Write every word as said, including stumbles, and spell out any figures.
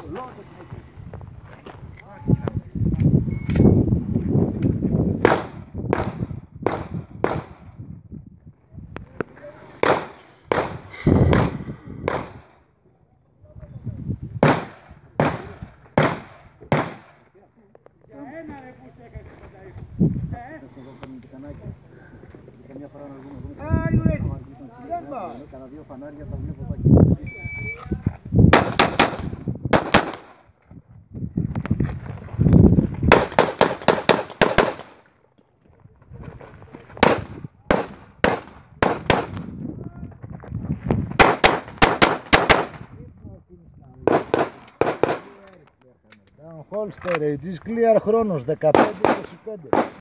Κάνα δύο φανάρια τα βλέπω τα εκεί. Down Holster, Aegis Clear, χρόνος δεκαπέντε είκοσι πέντε.